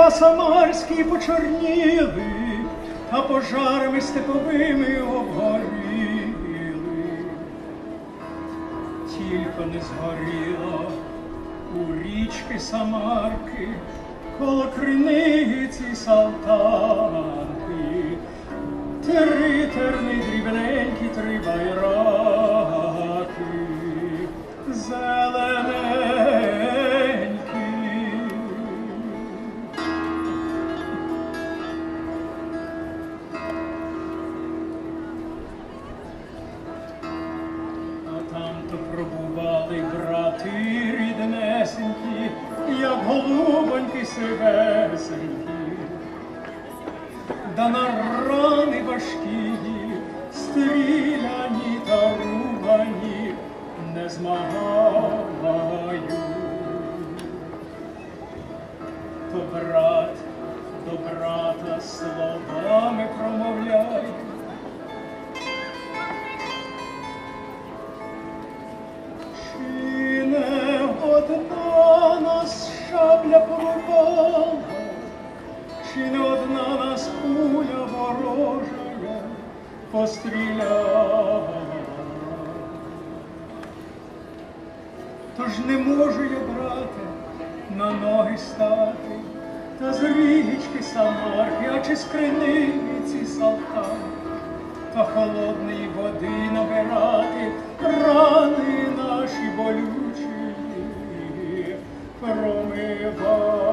Міста самарські почорніли, та пожарами степовими обгоріли. Тільки не згоріло у річки Самарки, коло криниці Салтанки, три терни дрібненькі, три байраки зелененькі. Там-то пробували брати ріднесенькі, як голубоньки сивесенькі, да на рани важкі, стріляні та рубані не змагають. То брат до брата словами промовляє, одна нас шабля порвала, чи не одна нас пуля ворожая постріляла. Тож не можу я, брате, на ноги стати, та з річки Самарки, а чи з криниці Салтанки, та холодної води набирати, рани наші болючі промивати.